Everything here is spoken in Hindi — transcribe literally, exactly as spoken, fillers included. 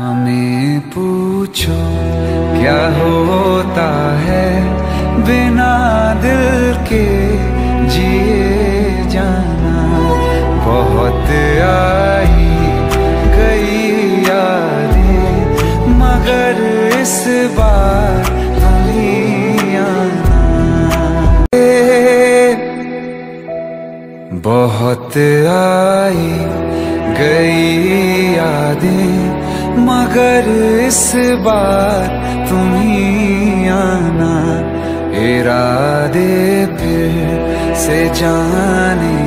हमें पूछो क्या होता है बिना दिल के जिए जाना। बहुत आई गई यादें मगर इस बार तुम ही आना। बहुत आई गई यादें मगर इस बार तुम ही आना। इरादे फिर से जाने